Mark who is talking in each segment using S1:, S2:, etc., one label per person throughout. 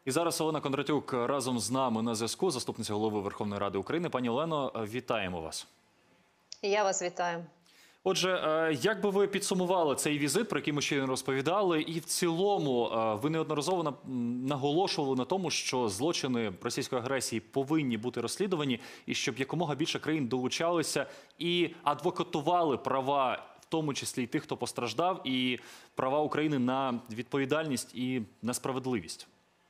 S1: І зараз Олена Кондратюк разом з нами на зв'язку, заступниця голови Верховної Ради України. Пані Олено, вітаємо вас.
S2: Я вас вітаю.
S1: Отже, як би ви підсумували цей візит, про який ми щойно розповідали, і в цілому ви неодноразово наголошували на тому, що злочини російської агресії повинні бути розслідувані, і щоб якомога більше країн долучалися і адвокатували права, в тому числі і тих, хто постраждав, і права України на відповідальність і на справедливість.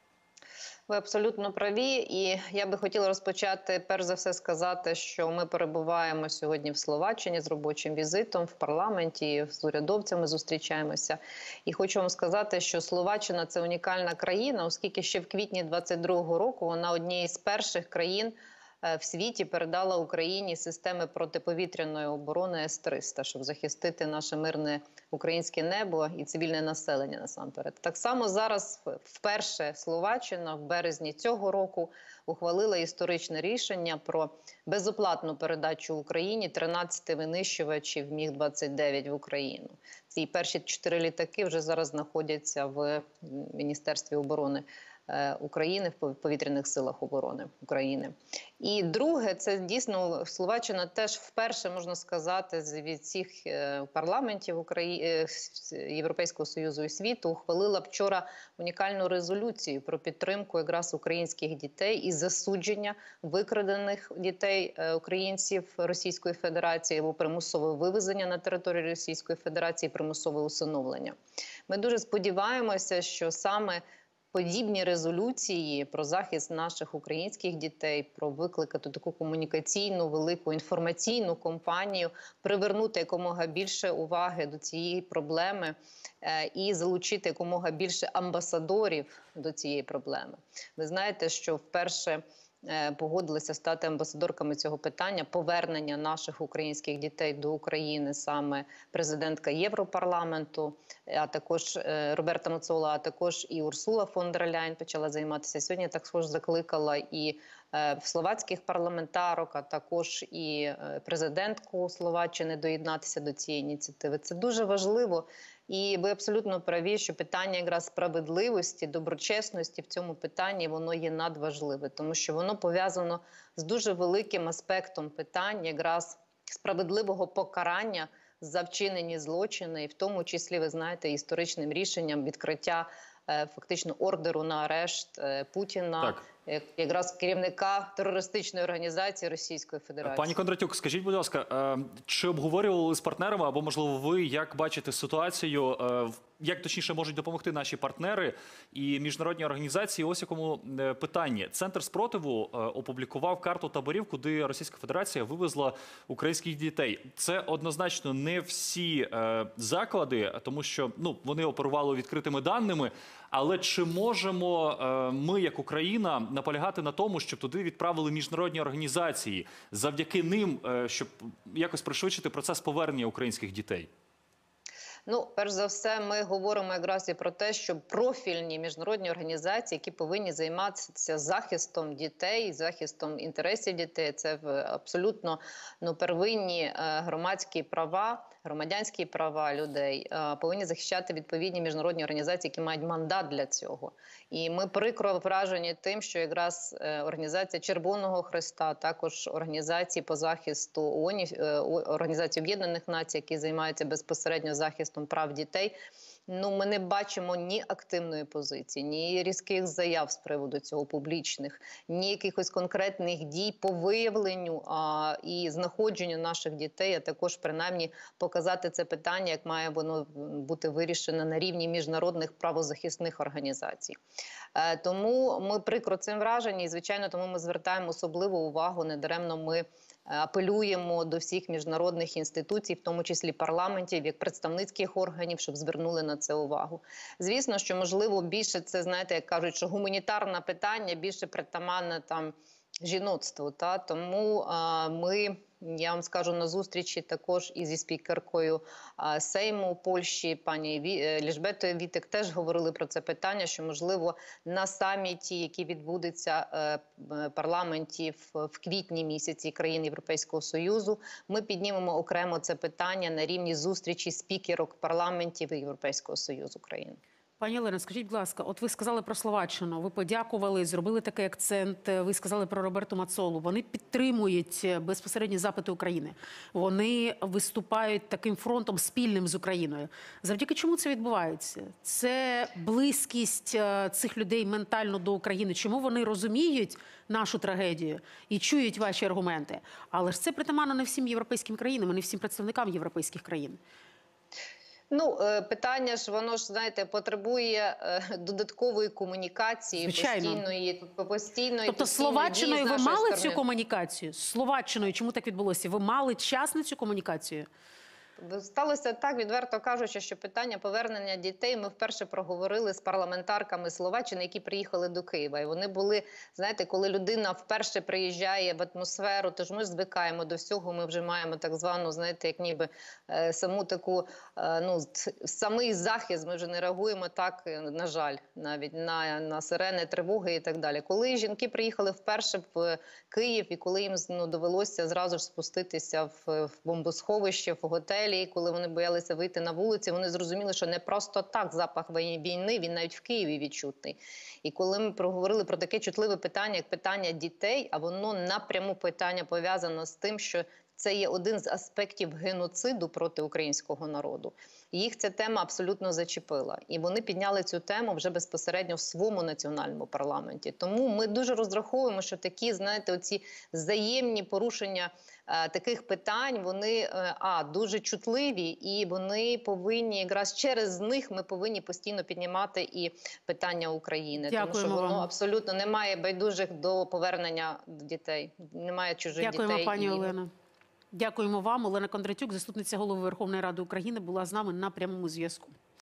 S2: Ви абсолютно праві, і я би хотіла розпочати, перш за все, сказати, що ми перебуваємо сьогодні в Словаччині з робочим візитом в парламенті, з урядовцями зустрічаємося. І хочу вам сказати, що Словаччина – це унікальна країна, оскільки ще в квітні 2022 року вона однією з перших країн в світі передала Україні системи протиповітряної оборони С-300, щоб захистити наше мирне українське небо і цивільне населення насамперед. Так само зараз вперше Словаччина в березні цього року ухвалила історичне рішення про безоплатну передачу Україні 13 винищувачів МіГ-29 в Україну. Ці перші 4 літаки вже зараз знаходяться в Міністерстві оборони України, в повітряних силах оборони України. І друге, це дійсно Словаччина теж вперше, можна сказати, від всіх парламентів Європейського Союзу і світу ухвалила вчора унікальну резолюцію про підтримку якраз українських дітей і засудження викрадених дітей українців Російської Федерації або примусове вивезення на територію Російської Федерації, примусове усиновлення. Ми дуже сподіваємося, що саме подібні резолюції про захист наших українських дітей, про викликати таку комунікаційну, велику інформаційну кампанію, привернути якомога більше уваги до цієї проблеми і залучити якомога більше амбасадорів до цієї проблеми. Ви знаєте, що вперше погодилися стати амбасадорками цього питання повернення наших українських дітей до України саме президентка Європарламенту, а також Роберта Мецола, а також і Урсула фон дер Ляйн почала займатися. Сьогодні також закликала і словацьких парламентарок, а також і президентку Словаччини доєднатися до цієї ініціативи. Це дуже важливо. І ви абсолютно праві, що питання якраз справедливості, доброчесності в цьому питанні, воно є надважливе, тому що воно пов'язано з дуже великим аспектом питань якраз справедливого покарання за вчинені злочини, і в тому числі, ви знаєте, історичним рішенням відкриття фактично ордеру на арешт Путіна, якраз керівника терористичної організації Російської Федерації.
S1: Пані Кондратюк, скажіть, будь ласка, чи обговорювали з партнерами, або, можливо, ви, як бачите ситуацію, як точніше можуть допомогти наші партнери і міжнародні організації? Ось якому питанні. Центр спротиву опублікував карту таборів, куди Російська Федерація вивезла українських дітей. Це однозначно не всі заклади, тому що вони оперували відкритими даними. Але чи можемо ми, як Україна, наполягати на тому, щоб туди відправили міжнародні організації, завдяки ним, щоб якось пришвидшити процес повернення українських дітей?
S2: Перш за все, ми говоримо якраз і про те, що профільні міжнародні організації, які повинні займатися захистом дітей, захистом інтересів дітей, це абсолютно первинні громадські права, громадянські права людей, повинні захищати відповідні міжнародні організації, які мають мандат для цього. І ми прикро вражені тим, що якраз організація Червоного Хреста, також організації по захисту ООН, Організації Об'єднаних Націй, які займаються безпосередньо захистом прав дітей, ми не бачимо ні активної позиції, ні різких заяв з приводу цього публічних, ні якихось конкретних дій по виявленню і знаходженню наших дітей, а також принаймні показати це питання, як має воно бути вирішено на рівні міжнародних правозахисних організацій. Тому ми прикро цим вражені і, звичайно, тому ми звертаємо особливу увагу, недаремно ми апелюємо до всіх міжнародних інституцій, в тому числі парламентів, як представницьких органів, щоб звернули на це увагу. Звісно, що, можливо, більше це, знаєте, як кажуть, що гуманітарне питання більше притаманне жіноцтву. Тому ми, я вам скажу, на зустрічі також і зі спікеркою Сейму Польщі, пані Елжбетою Вітек, теж говорили про це питання, що, можливо, на саміті, який відбудеться парламентів в квітні місяці країн Європейського Союзу, ми піднімемо окремо це питання на рівні зустрічі спікерок парламентів Європейського Союзу країн.
S3: Пані Олено, скажіть, будь ласка, от ви сказали про Словаччину, ви подякували, зробили такий акцент, ви сказали про Роберту Мацолу. Вони підтримують безпосередні запити України. Вони виступають таким фронтом спільним з Україною. Завдяки чому це відбувається? Це близькість цих людей ментально до України. Чому вони розуміють нашу трагедію і чують ваші аргументи? Але ж це притаманно не всім європейським країнам, і не всім представникам європейських країн.
S2: Ну, питання ж, воно ж, знаєте, потребує додаткової комунікації,
S3: Звичайно.
S2: постійної.
S3: Тобто з
S2: постійної
S3: Словаччиною
S2: дії з
S3: ви
S2: нашої
S3: мали
S2: сторони.
S3: цю комунікацію? З Словаччиною чому так відбулося? Ви мали час на цю комунікацію?
S2: Сталося так, відверто кажучи, що питання повернення дітей ми вперше проговорили з парламентарками Словаччини, які приїхали до Києва. І вони були, знаєте, коли людина вперше приїжджає в атмосферу, тож ми звикаємо до всього, ми вже маємо так звану, знаєте, як ніби саму таку, самий захист, ми вже не реагуємо так, на жаль, навіть на сирени, тривоги і так далі. Коли жінки приїхали вперше в Київ, і коли їм довелося зразу ж спуститися в бомбосховище, в готелі, коли вони боялися вийти на вулиці, вони зрозуміли, що не просто так запах війни, він навіть в Києві відчутний. І коли ми проговорили про таке чутливе питання, як питання дітей, а воно напряму питання пов'язано з тим, що це є один з аспектів геноциду проти українського народу. Їх ця тема абсолютно зачепила. І вони підняли цю тему вже безпосередньо в своєму національному парламенті. Тому ми дуже розраховуємо, що такі, знаєте, оці взаємні порушення таких питань, вони дуже чутливі, і вони повинні, якраз через них ми повинні постійно піднімати і питання України.
S3: Дякуємо
S2: тому що воно
S3: вам.
S2: абсолютно немає байдужих до повернення дітей, немає чужих
S3: Дякуємо,
S2: дітей.
S3: пані Олено. Дякуємо вам. Олена Кондратюк, заступниця голови Верховної Ради України, була з нами на прямому зв'язку.